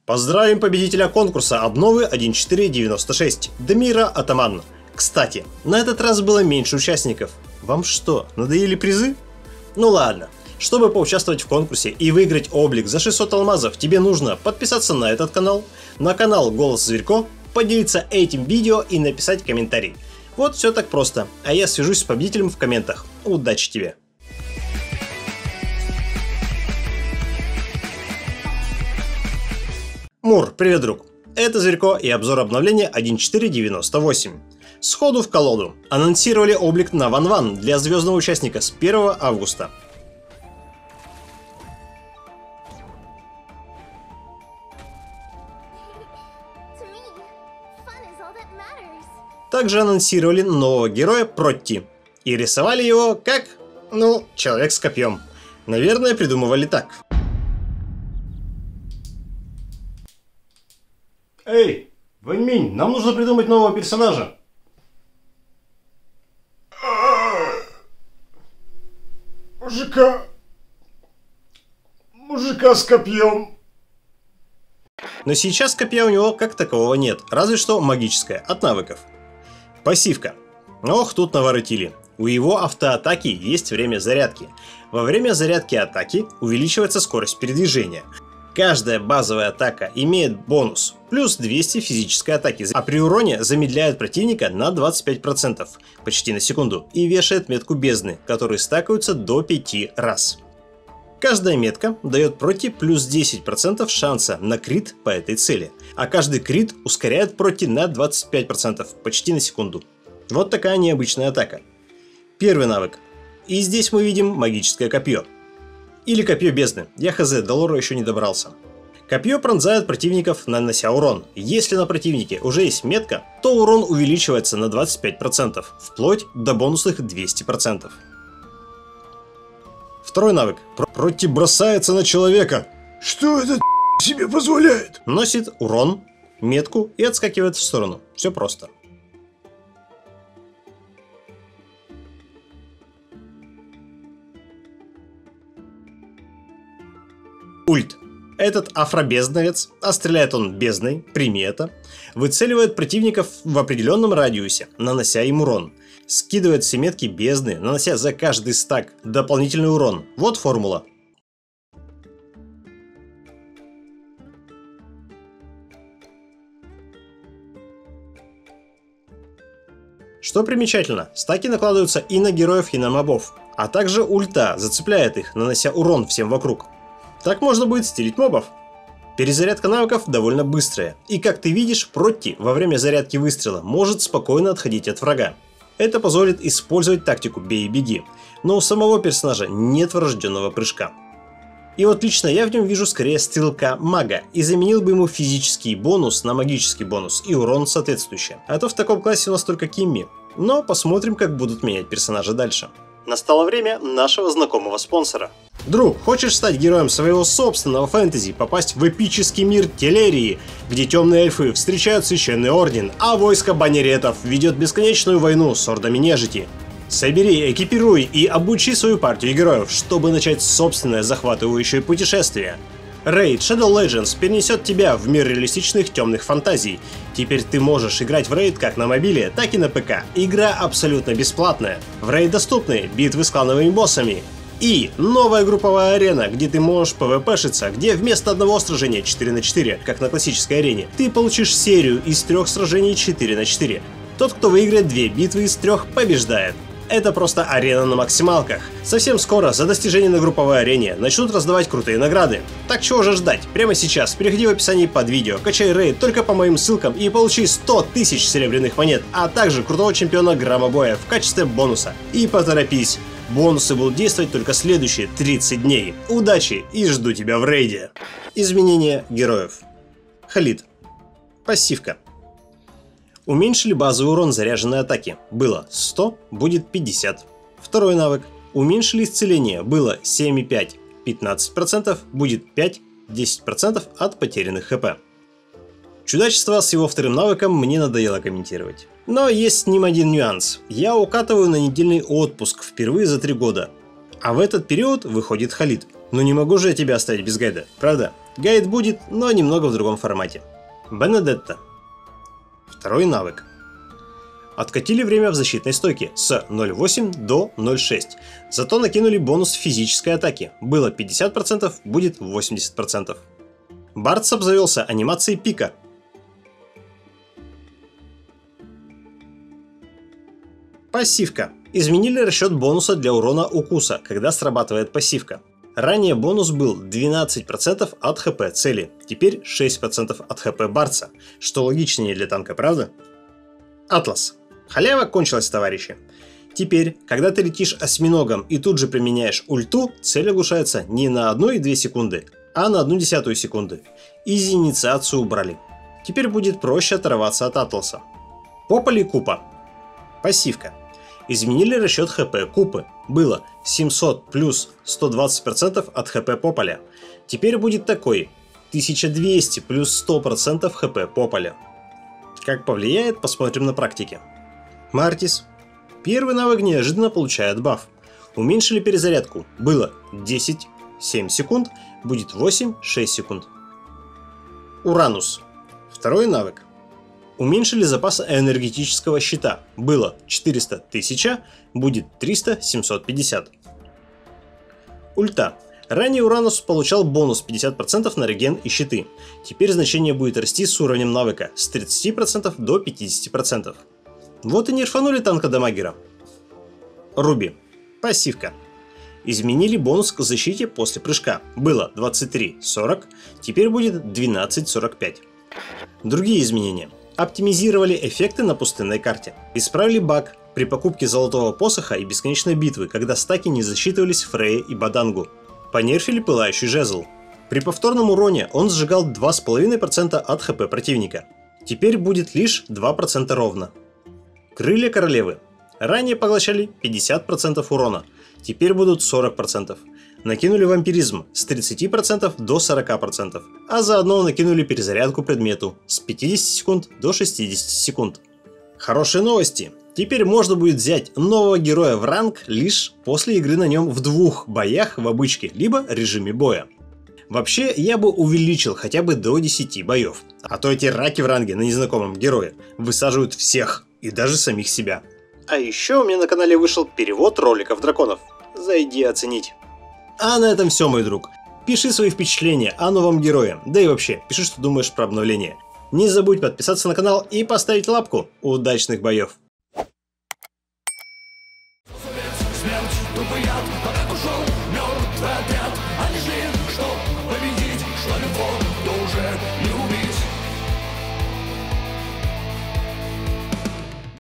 Поздравим победителя конкурса обновы 1.4.96 Дамира Атаман. Кстати, на этот раз было меньше участников. Вам что, надоели призы? Ну ладно. Чтобы поучаствовать в конкурсе и выиграть облик за 600 алмазов, тебе нужно подписаться на этот канал, на канал Голос Зверько, поделиться этим видео и написать комментарий. Вот все так просто. А я свяжусь с победителем в комментах. Удачи тебе! Мур, привет, друг! Это Зверько и обзор обновления 1.4.98. Сходу в колоду. Анонсировали облик на Ван-Ван для звездного участника с 1 августа. Также анонсировали нового героя Протти. И рисовали его как, человек с копьем. Наверное, придумывали так. Эй, Вэньминь, нам нужно придумать нового персонажа. Мужика с копьем. Но сейчас копья у него как такового нет, разве что магическое, от навыков. Пассивка. Ох, тут наворотили. У его автоатаки есть время зарядки. Во время зарядки атаки увеличивается скорость передвижения. Каждая базовая атака имеет бонус, плюс 200 физической атаки, а при уроне замедляет противника на 25%, почти на секунду, и вешает метку бездны, которые стакаются до 5 раз. Каждая метка дает Протти плюс 10% шанса на крит по этой цели, а каждый крит ускоряет Протти на 25%, почти на секунду. Вот такая необычная атака. Первый навык. И здесь мы видим магическое копье. Или копье бездны. Я хз, до лора еще не добрался. Копье пронзает противников, нанося урон. Если на противнике уже есть метка, то урон увеличивается на 25%, вплоть до бонусных 200%. Второй навык. Протти бросается на человека. Что этот себе позволяет? Носит урон, метку и отскакивает в сторону. Все просто. Ульт. Этот афробездновец, а стреляет он бездной, прими это, выцеливает противников в определенном радиусе, нанося им урон. Скидывает все метки бездны, нанося за каждый стак дополнительный урон. Вот формула. Что примечательно, стаки накладываются и на героев, и на мобов, а также ульта зацепляет их, нанося урон всем вокруг. Так можно будет стилить мобов. Перезарядка навыков довольно быстрая, и как ты видишь, Протти во время зарядки выстрела может спокойно отходить от врага. Это позволит использовать тактику «бей и беги», но у самого персонажа нет врожденного прыжка. И вот лично я в нем вижу скорее стрелка-мага, и заменил бы ему физический бонус на магический бонус и урон соответствующий. А то в таком классе у нас только Кимми. Но посмотрим, как будут менять персонажа дальше. Настало время нашего знакомого спонсора. Друг, хочешь стать героем своего собственного фэнтези, попасть в эпический мир Телерии, где темные эльфы встречают священный орден, а войско баннеретов ведет бесконечную войну с ордами нежити? Собери, экипируй и обучи свою партию героев, чтобы начать собственное захватывающее путешествие. Raid Shadow Legends перенесет тебя в мир реалистичных темных фантазий. Теперь ты можешь играть в Raid как на мобиле, так и на ПК. Игра абсолютно бесплатная. В Raid доступны битвы с клановыми боссами. И новая групповая арена, где ты можешь пвпшиться, где вместо одного сражения 4 на 4, как на классической арене, ты получишь серию из 3 сражений 4 на 4. Тот, кто выиграет 2 битвы из 3, побеждает. Это просто арена на максималках. Совсем скоро за достижение на групповой арене начнут раздавать крутые награды. Так чего же ждать? Прямо сейчас переходи в описание под видео, качай рейд только по моим ссылкам и получи 100 тысяч серебряных монет, а также крутого чемпиона громобоя в качестве бонуса. И поторопись, бонусы будут действовать только следующие 30 дней. Удачи и жду тебя в рейде. Изменение героев. Халид. Пассивка. Уменьшили базовый урон заряженной атаки. Было 100, будет 50. Второй навык. Уменьшили исцеление. Было 7,5, 15%, будет 5, 10% от потерянных хп. Чудачество с его вторым навыком мне надоело комментировать. Но есть с ним один нюанс. Я укатываю на недельный отпуск впервые за 3 года. А в этот период выходит Халид. Ну не могу же я тебя оставить без гайда, правда? Гайд будет, но немного в другом формате. Бенедетта. Второй навык. Откатили время в защитной стойке с 0.8 до 0.6. Зато накинули бонус физической атаки. Было 50%, будет 80%. Бардс обзавелся анимацией пика. Пассивка. Изменили расчет бонуса для урона укуса, когда срабатывает пассивка. Ранее бонус был 12% от хп цели, теперь 6% от хп Бардса, что логичнее для танка, правда? Атлас. Халява кончилась, товарищи. Теперь, когда ты летишь осьминогом и тут же применяешь ульту, цель оглушается не на 1,2 секунды, а на 0,1 секунды. Изи инициацию убрали. Теперь будет проще оторваться от Атласа. Попали Купа. Пассивка. Изменили расчет хп Купы. Было 700 плюс 120% от хп Пополя. Теперь будет такой: 1200 плюс 100% хп Пополя. Как повлияет, посмотрим на практике. Мартис. Первый навык неожиданно получает баф. Уменьшили перезарядку. Было 10, 7 секунд, будет 8, 6 секунд. Уранус. Второй навык. Уменьшили запас энергетического щита. Было 400 1000, будет 300 750. Ульта. Ранее Уранус получал бонус 50% на реген и щиты. Теперь значение будет расти с уровнем навыка с 30% до 50%. Вот и нерфанули танка-дамагера. Руби. Пассивка. Изменили бонус к защите после прыжка. Было 23-40, теперь будет 12-45. Другие изменения. Оптимизировали эффекты на пустынной карте. Исправили баг при покупке золотого посоха и бесконечной битвы, когда стаки не засчитывались Фрейе и Бадангу. Понерфили пылающий жезл. При повторном уроне он сжигал 2,5% от хп противника. Теперь будет лишь 2% ровно. Крылья королевы. Ранее поглощали 50% урона, теперь будут 40%. Накинули вампиризм с 30% до 40%, а заодно накинули перезарядку предмету с 50 секунд до 60 секунд. Хорошие новости. Теперь можно будет взять нового героя в ранг лишь после игры на нем в 2 боях в обычке, либо режиме боя. Вообще, я бы увеличил хотя бы до 10 боев, а то эти раки в ранге на незнакомом герое высаживают всех, и даже самих себя. А еще у меня на канале вышел перевод роликов драконов. Зайди оценить. А на этом все, мой друг. Пиши свои впечатления о новом герое, да и вообще, пиши, что думаешь про обновление. Не забудь подписаться на канал и поставить лапку. Удачных боев!